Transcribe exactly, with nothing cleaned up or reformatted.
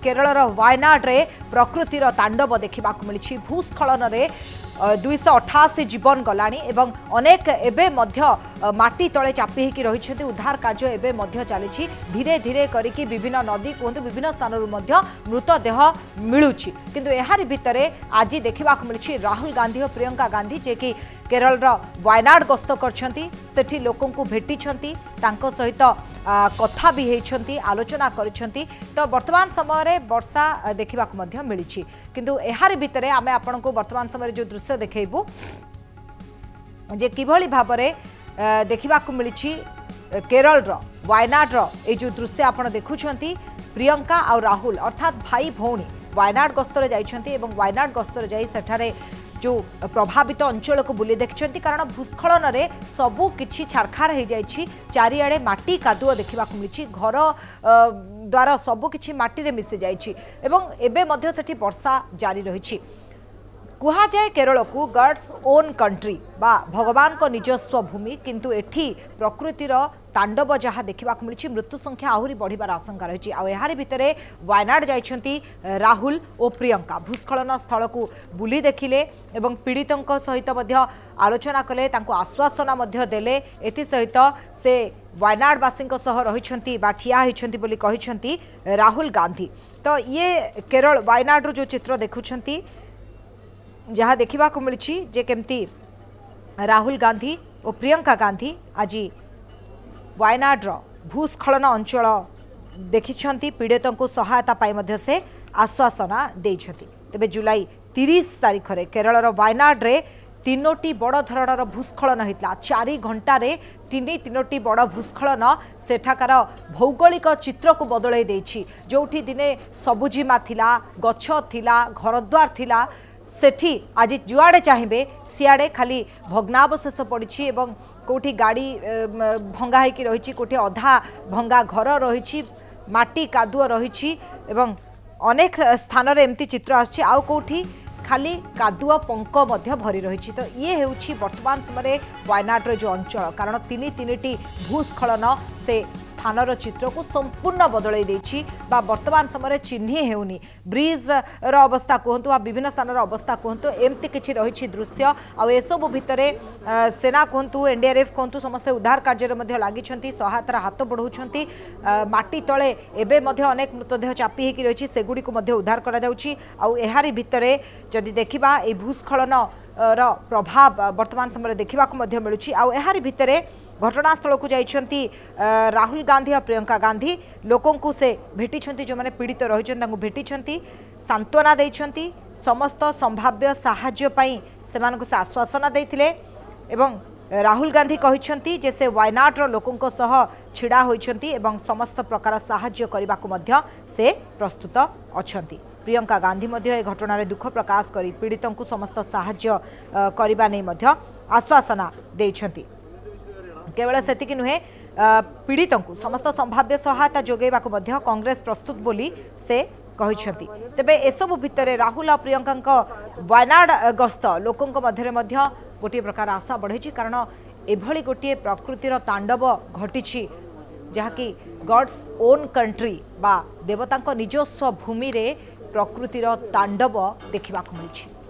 केरलर वायनाड रे प्रकृतिर तांडव देखा मिली भूस्खलन रे दुईश अठाशी जीवन गलानी एवं अनेक एबे मध्य माटी तले चापी होकर रही उद्धार कार्य एबे मध्य चली धीरे धीरे करिकी विभिन्न नदी कहतु विभिन्न स्थान मृतदेह मिलूची किंतु एहारी भितरे आज देखा मिली राहुल गांधी और प्रियंका गांधी जे कि केरल वायनाड गस्त करछंती लोकंकु भेटिछंती तांको सहित कथा भी होती आलोचना करिछंती तो वर्तमान समय वर्षा देखा मिली किंतु एहारी भितरे आमे आपण को वर्तमान समय जो दृश्य देखैबू जे किभली भाबरे देखा मिली केरल वायनाड ये जो दृश्य आपण देखुछंती प्रियंका और राहुल अर्थात भाई भौणी वायनाड गस्तरे जाइछंती एवं वायनाड गस्तरे जाई सेठारे जो प्रभावित अंचल को बुले देखते कारण भूस्खलन रे सबू किछि छारखार हो जाइछि चारिआडे माटी कादुआ देखा मिली घर द्वारा सबू किछि माटी रे मिसि जाइछि एवं एबे मध्य सेठी वर्षा जारी रही कुहा जाए केरल को गॉड्स ओन कंट्री बा भगवान को निजस्व भूमि किंतु एठी प्रकृतिर तांडव जहाँ देखा मिली मृत्यु संख्या आहरी बढ़िबार आशंका रही आहारी भितर वायनाड जाइछंती राहुल और प्रियंका भूस्खलन स्थल को बुली देखिले एवं पीड़ितों सहित आलोचना कले तांको आश्वासना मध्य देले एथि सहित से वायनाडवासी रही ठिया होती बोली कहिछंती राहुल गांधी तो ये केरल वायनाड जो चित्र देखुछंती जहाँ देखा मिली जे केमती राहुल गांधी और प्रियंका गांधी आज वायनाड भूस्खलन अंचल देखिछंती पीड़ितों को सहायता पाई मध्य से आश्वासना देइछंती तेबे जुलाई तीस तारीख रे केरलर वायनाड रे तीनोटी बड़ धरणर भूस्खलन होता चारि घंटे तीन तीनोटी बड़ भूस्खलन सेठाकार भौगोलिक चित्र को बदलाई देइछि जोठी दिने सबुजिमा थिला गछ थिला घरद्वार थिला सेठी आज जुआड़े चाहिए सियाड़े खाली भग्नावशेष पड़ी एवं कोठी गाड़ी भंगा होगी रही कोठी अधा भंगा घर रही माटी कादुआ रही एवं अनेक स्थान रे एमती चित्र आछि आउ कोठी खाली कादुआ पंक मध्य भरी रही तो ये हेउछि वर्तमान समय वायनाड जो अंचल कारण तीन तीन भूस्खलन से स्थानर चित्र को संपूर्ण बदलाई देछि बा वर्तमान समय चिन्ह हेउनी ब्रिज रो अवस्था कहतु आ विभिन्न स्थानर अवस्था कहतु एमती किछि रही दृश्य आ एसबु भितरे सेना कहतु एनडीआरएफ कहतु समस्त उद्धार कार्य मध्य लागिछंती सहायतार हाथ बढ़ाउछंती माटी तले एबे मध्य अनेक मृतदेह चापी हेकि रही सेगुडी को मध्य उद्धार करा जाउछि आ एहारी भितरे जदि देखिबा ए भूस्खलन र प्रभाव वर्तमान समय देखा मिलूँ आहारी भितर घटनास्थल को जाइछंती राहुल गांधी और प्रियंका गांधी लोकों को से भेटी जो मैंने पीड़ित रही भेटी सांत्वना देइछंती समस्त संभाव्य साहाय्य पई सेमान को से आश्वासना देइथिले एवं राहुल गांधी कहिछंती जे से वायनाड रो लोकों सह छिड़ा होइछंती एवं समस्त प्रकार साहाय्य करबा को मध्य से प्रस्तुत अछंती प्रियंका गांधी मध्य ए घटना रे दुख प्रकाश करी पीड़ितों को समस्त साहाय्य करबा नै मध्य आश्वासना देइछंती केवल सेतिकी नुहे पीड़ितों को समस्त संभाव्य सहायता जोगेबा को मध्य कांग्रेस प्रस्तुत बोली से कहिछंती तेबे एसबु भितरे राहुल और प्रियंका वायनाड गस्त लोकों मध्य मध्य गोटे प्रकार आशा बढ़े कारण एभली गोटे प्रकृतिर तांडव घटी जहाँकि गॉड्स ओन कंट्री बा देवतांक निजस्व भूमि रे प्रकृतिर तांडव देखा मिली।